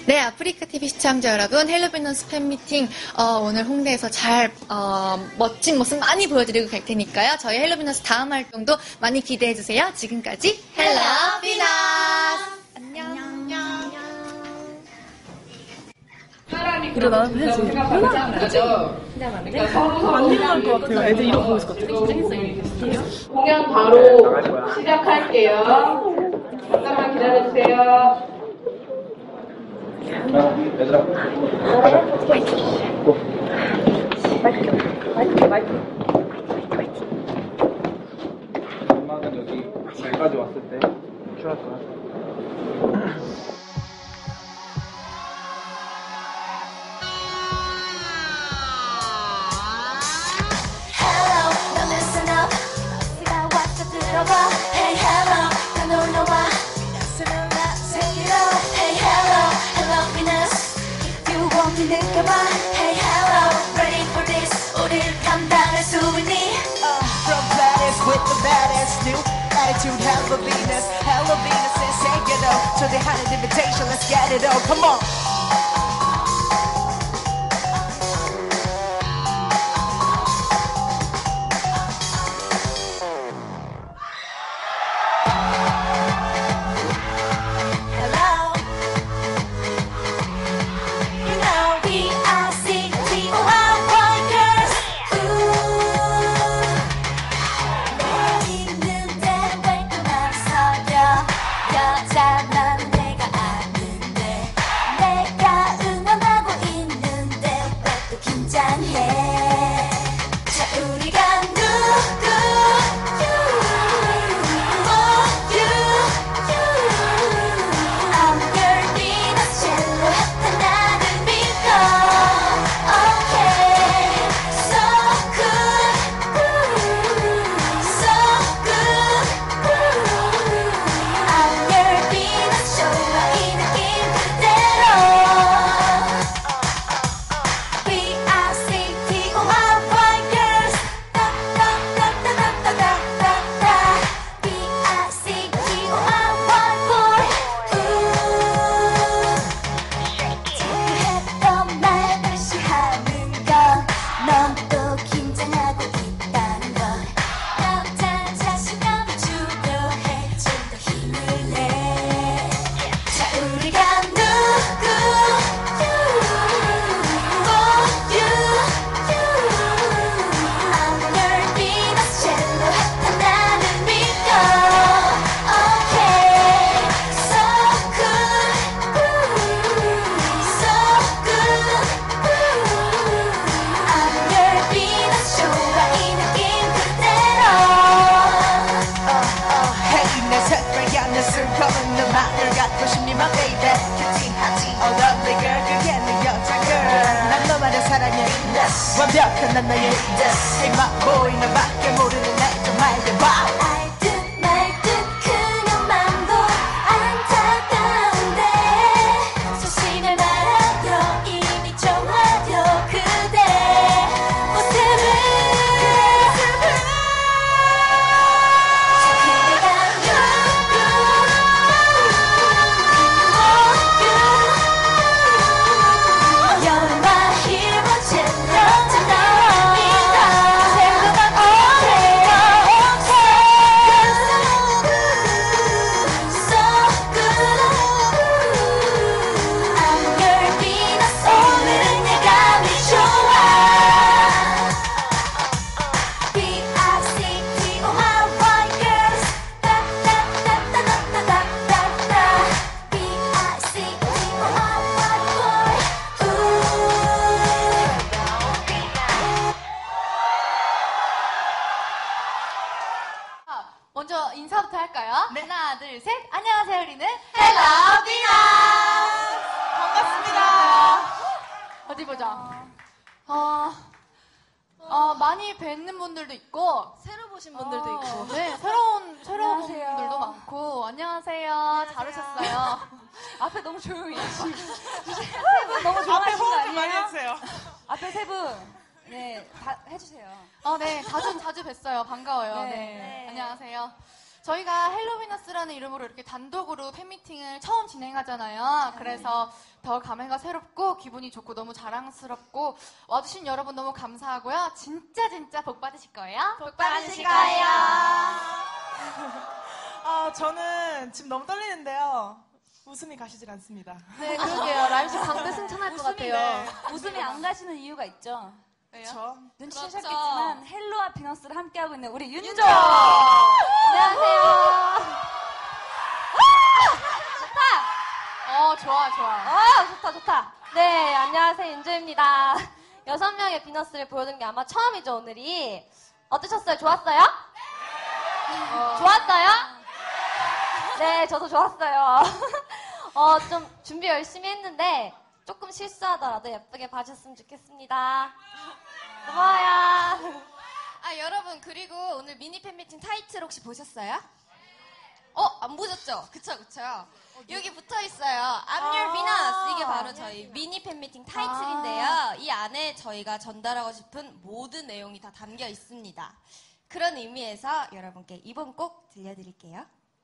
네, 아프리카TV 시청자 여러분, 헬로비너스 팬미팅, 오늘 홍대에서 잘, 멋진 모습 많이 보여드리고 갈 테니까요. 저희 헬로비너스 다음 활동도 많이 기대해주세요. 지금까지 헬로비너스! 안녕. 이거 나는 해야지. 안 일어날 것 같아요. 애들 이러고 보고 있을 것 같아요. 공연 바로 시작할게요. 잠깐만 기다려주세요. 얘들아, 마이크. 엄마가 여기 여기까지 왔을 때 큐할 거야. Hey hello, 다 놀러와. Hey hello, hello Venus. You want me 느껴봐. Hey hello, ready for this. 우릴 감당할 수 있니? From baddest with the baddest new attitude. Hello Venus and say it all. 초대하는 invitation, let's get it on. Come on. 완벽한 난 나의 이만 보이는 밖에 모르는 날 좀 알려봐. 알듯 말듯 그냥 맘도 안타까운데 소신을 말하려 이미 정하려 그대 모습을 저 그대가 누구 영화 힘을 먼저 인사부터 할까요? 네. 하나, 둘, 셋. 안녕하세요, 우리는 헬로비너스! 반갑습니다. 어디 보자. 많이 뵙는 분들도 있고, 새로 보신 분들도 있고, 네, 새로운 분들도 많고, 안녕하세요. 잘 오셨어요. 앞에 너무 조용히 해주시고. 세 분 너무 앞에 좋아하신 거 호흡 좀 많이 아니에요? 해주세요. 앞에 세 분. 네, 다 해주세요. 네, 자주 뵀어요. 반가워요. 네. 네. 안녕하세요. 저희가 헬로비너스라는 이름으로 이렇게 단독으로 팬미팅을 처음 진행하잖아요. 그래서 더 감회가 새롭고 기분이 좋고 너무 자랑스럽고 와주신 여러분 너무 감사하고요. 진짜 복 받으실 거예요. 복 받으실 거예요. 저는 지금 너무 떨리는데요. 웃음이 가시질 않습니다. 네, 그러게요. 라임씨 광대 승천할 것 같아요. 네. 웃음이 안 가시는 이유가 있죠. 그렇죠. 눈치채셨겠지만 헬로와 비너스를 함께하고 있는 우리 윤조! 안녕하세요. 좋아. 좋다. 네, 안녕하세요. 윤주입니다. 6명의 비너스를 보여드린 게 아마 처음이죠, 오늘이. 어떠셨어요? 좋았어요? 좋았어요? 네, 저도 좋았어요. 좀 준비 열심히 했는데 조금 실수하더라도 예쁘게 봐주셨으면 좋겠습니다. 고마워요. 여러분 그리고 오늘 미니 팬미팅 타이틀 혹시 보셨어요? 안 보셨죠? 그쵸. 여기 붙어 있어요. I'm your Venus. 이게 바로 저희 미니 팬미팅 타이틀인데요. 이 안에 저희가 전달하고 싶은 모든 내용이 다 담겨 있습니다. 그런 의미에서 여러분께 이번 곡 들려드릴게요.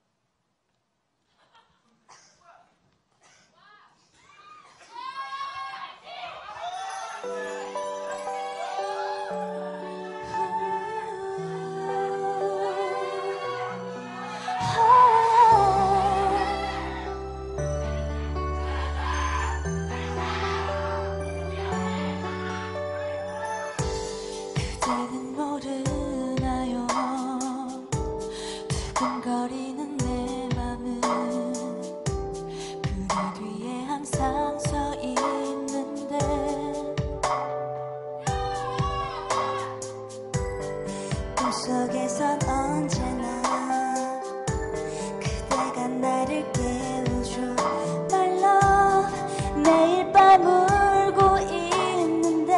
그대는 모르나요 두근거리는 내 맘은 그대 뒤에 항상 서 있는데 꿈속에선 언제나 그대가 나를 깨워줘 My love 매일 밤 울고 있는데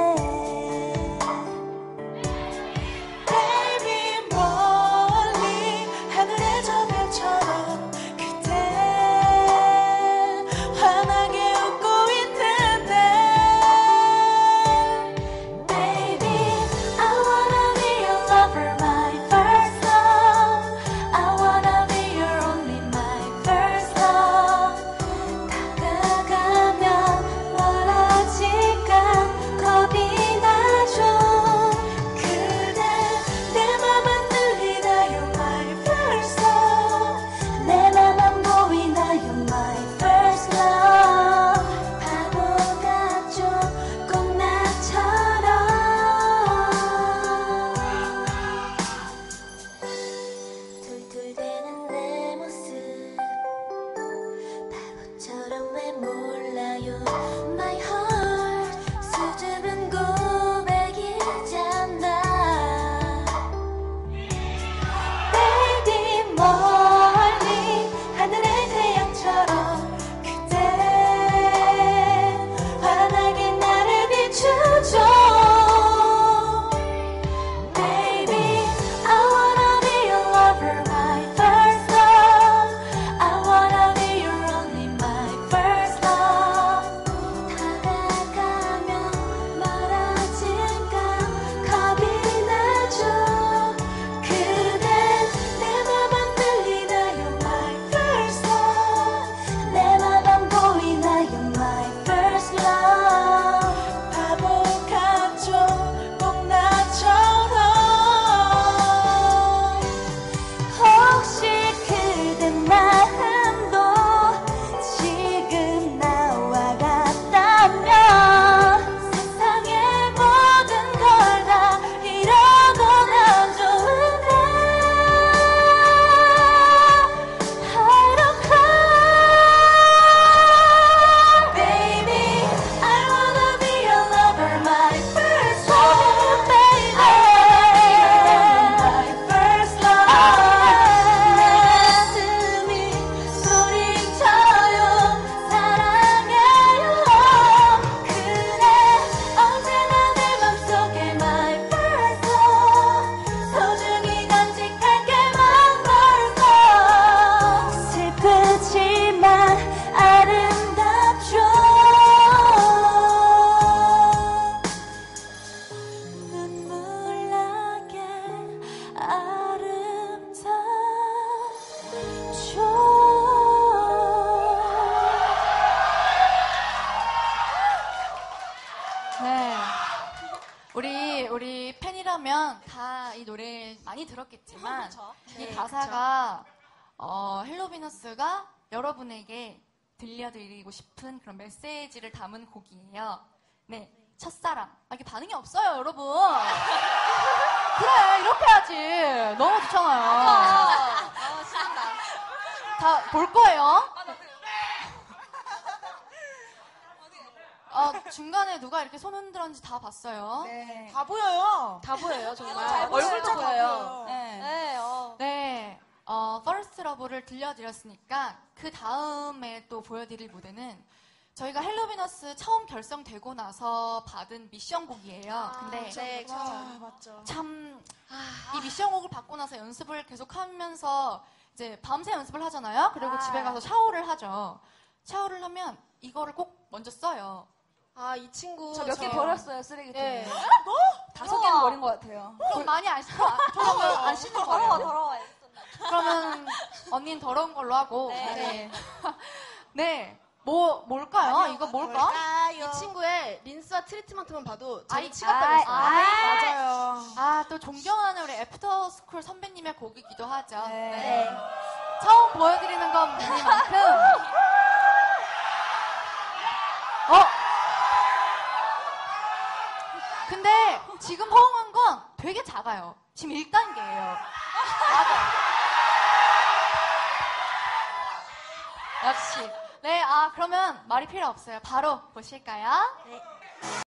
Baby 멀리 하늘의 저 별처럼 그대 환하게 웃고 있는데 Baby I wanna be your lover my first love I wanna be your only my first love 다가가면 what I 우리 팬이라면 다 이 노래 많이 들었겠지만 이 네, 가사가 헬로비너스가 여러분에게 들려드리고 싶은 그런 메시지를 담은 곡이에요. 네, 첫사랑. 이게 반응이 없어요, 여러분. 그래, 이렇게 해야지. 너무 좋잖아요. 신난다. 다 볼 거예요. 중간에 누가 이렇게 손 흔들었는지 다 봤어요. 네. 다 보여요. 다 보여요, 정말. 잘 얼굴도 보여요. 보여요. 네. 네, 네, First Love를 들려드렸으니까 그 다음에 또 보여드릴 무대는 저희가 헬로비너스 처음 결성되고 나서 받은 미션곡이에요. 근데 네, 아, 맞죠. 참, 이 미션곡을 받고 나서 연습을 계속 하면서 이제 밤새 연습을 하잖아요. 그리고 집에 가서 샤워를 하죠. 샤워를 하면 이거를 꼭 먼저 써요. 이 친구. 저 몇 개 버렸어요, 쓰레기통에. 네. 5개는 버린 것 같아요. 좀 많이 안 씻고, 안 씻는 거예요. 더러워. 그러면 언니는 더러운 걸로 하고. 네. 네. 뭘까요? 이거 뭘까? 이 친구의 린스와 트리트먼트만 봐도 아이, 저희 치각받았어요. 맞아요. 또 존경하는 우리 애프터스쿨 선배님의 곡이기도 하죠. 네. 처음 보여드리는 건 무늬만큼. 근데 지금 허용한 건 되게 작아요. 지금 1단계예요. 맞아. 역시. 네, 그러면 말이 필요 없어요. 바로 보실까요? 네.